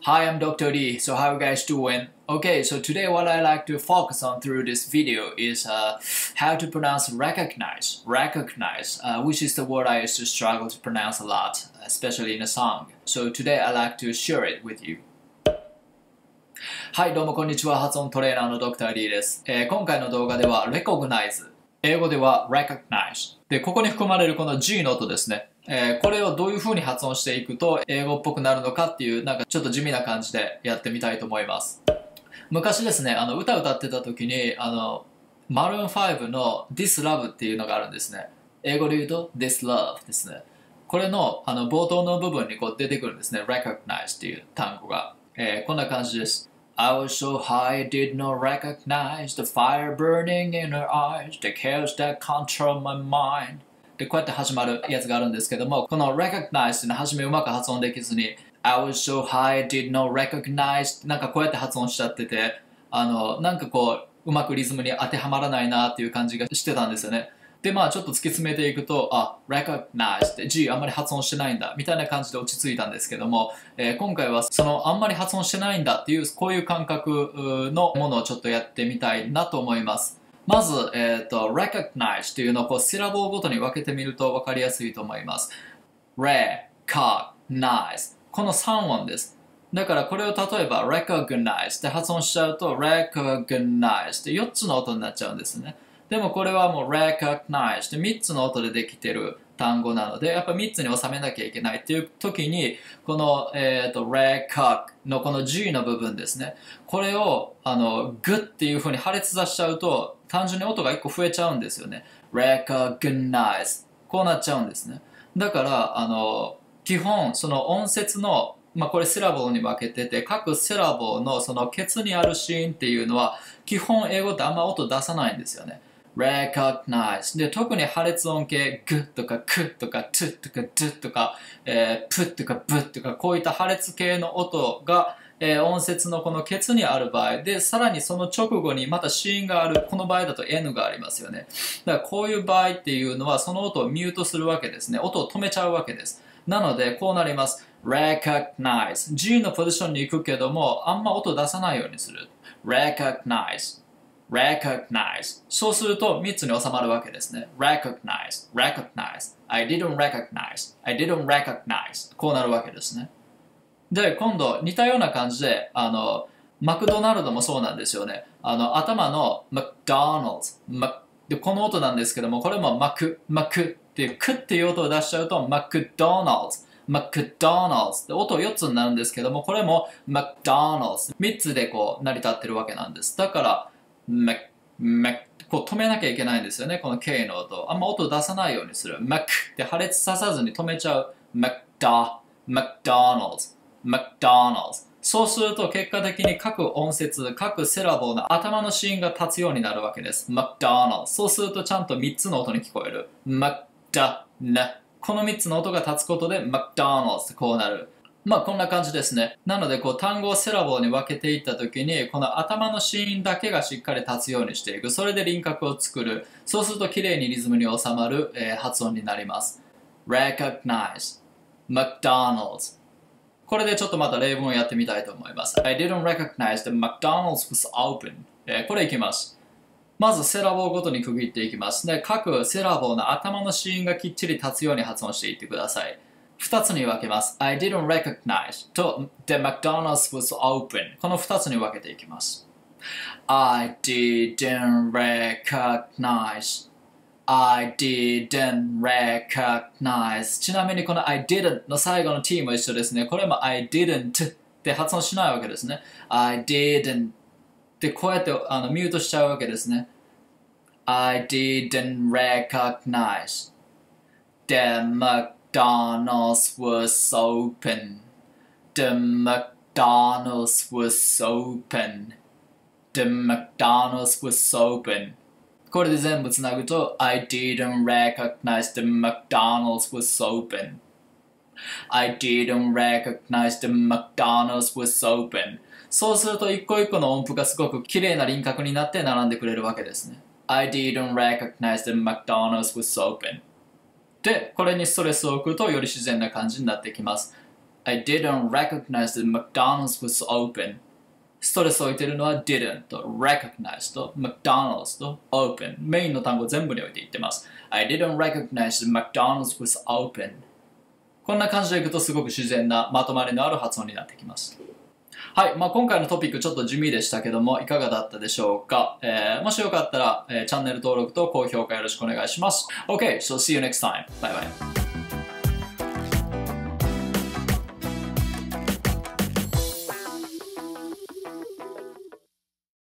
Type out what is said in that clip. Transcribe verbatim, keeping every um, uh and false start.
Hi, I'm Doctor D. So how are you guys doing? Okay, so today what I like to focus on through this video is uh, how to pronounce recognize, recognize, uh, which is the word I used to struggle to pronounce a lot, especially in a song. So today I like to share it with you. はい、どうもこんにちは。発音トレーナーの ドクター D です、えー。今回の動画では recognize、英語では recognize。で、ここに含まれるこの G の音ですね。えー、これをどういう風に発音していくと英語っぽくなるのかっていう、なんかちょっと地味な感じでやってみたいと思います。昔ですね、あの歌歌ってた時に、あの、マルーンファイブの This Love っていうのがあるんですね。英語で言うと This Love ですね。これの、あの冒頭の部分にこう出てくるんですね。recognize っていう単語が。えー、こんな感じです。I was so high I did not recognize the fire burning in her eyes, the chaos that controlled my mind. でこうやって始まるやつがあるんですけども、この recognize っていうのは初めうまく発音できずに I was so high I did not recognize なんかこうやって発音しちゃってて、あのなんかこううまくリズムに当てはまらないなっていう感じがしてたんですよね。でまあちょっと突き詰めていくと、あ、recognize って G あんまり発音してないんだみたいな感じで落ち着いたんですけども、えー、今回はそのあんまり発音してないんだっていうこういう感覚のものをちょっとやってみたいなと思います。まず、えーと、recognize というのをこうシラボーごとに分けてみると分かりやすいと思います。recognize このさん音です。だからこれを例えば recognize って発音しちゃうと recognize ってよっつの音になっちゃうんですね。でもこれはもう recognize ってみっつの音でできてる単語なのでやっぱみっつに収めなきゃいけないっていう時にこの、えーと、recog のこの G の部分ですね。これをあのグっていう風に破裂させちゃうと単純に音がいっこ増えちゃうんですよね。recognize こうなっちゃうんですね。だからあの基本その音節のまあこれセラボーに分けてて各セラボーのそのケツにあるシーンっていうのは基本英語ってあんま音出さないんですよね。recognize で特に破裂音系グとかクとかトゥとかドゥとか、えー、プとかブとかこういった破裂系の音が、えー、音節のこのケツにある場合でさらにその直後にまた子音があるこの場合だと N がありますよね。だからこういう場合っていうのはその音をミュートするわけですね。音を止めちゃうわけです。なのでこうなります。recognize G のポジションに行くけどもあんま音出さないようにする。recognize recognize そうするとみっつに収まるわけですね。recognize recognize I didn't recognize I didn't recognize こうなるわけですね。で今度似たような感じであのマクドナルドもそうなんですよね。あの頭の McDonald's でこの音なんですけどもこれもマクマクっていうクっていう音を出しちゃうと McDonald's McDonald's で音よっつになるんですけどもこれも McDonald's みっつでこう成り立ってるわけなんです。だからマッこう止めなきゃいけないんですよね。この K の音あんま音出さないようにする。マックって破裂ささずに止めちゃう。マクダ、マクドナルズ、マクドナルズ。そうすると結果的に各音節、各セラボーの頭の子音が立つようになるわけです。マクドナルズ。そうするとちゃんとみっつの音に聞こえる。マクダナ。このみっつの音が立つことでマクドナルズってこうなる。まあこんな感じですね。なのでこう単語をセラボーに分けていったときにこの頭の子音だけがしっかり立つようにしていく。それで輪郭を作る。そうするときれいにリズムに収まる、えー、発音になります。recognize McDonald's これでちょっとまた例文をやってみたいと思います。I didn't recognize the McDonald's was open、えー、これいきます。まずセラボーごとに区切っていきます。で各セラボーの頭の子音がきっちり立つように発音していってください。ふたつに分けます。I didn't recognize と The McDonald's was open このふたつに分けていきます。I didn't recognize I didn't recognize ちなみにこの I didn't の最後の t も一緒ですね。これも I didn't って発音しないわけですね。I didn't ってこうやってあのミュートしちゃうわけですね。I didn't recognize The McDonald's was open. The McDonald's was open. The McDonald's was open. これで全部つなぐと I didn't recognize the McDonald's was open. I didn't recognize the McDonald's was open. そうすると一個一個の音符がすごく綺麗な輪郭になって並んでくれるわけですね。I didn't recognize the McDonald's was open. で、これにストレスを置くとより自然な感じになってきます。 I didn't recognize that McDonald's was open. ストレスを置いているのは didn't と recognize と McDonald's と open。メインの単語全部において言ってます。I didn't recognize that McDonald's was open。こんな感じでいくとすごく自然なまとまりのある発音になってきます。はい、まあ、今回のトピックちょっと地味でしたけどもいかがだったでしょうか、えー、もしよかったら、えー、チャンネル登録と高評価よろしくお願いします。OK, so see you next time. Bye bye.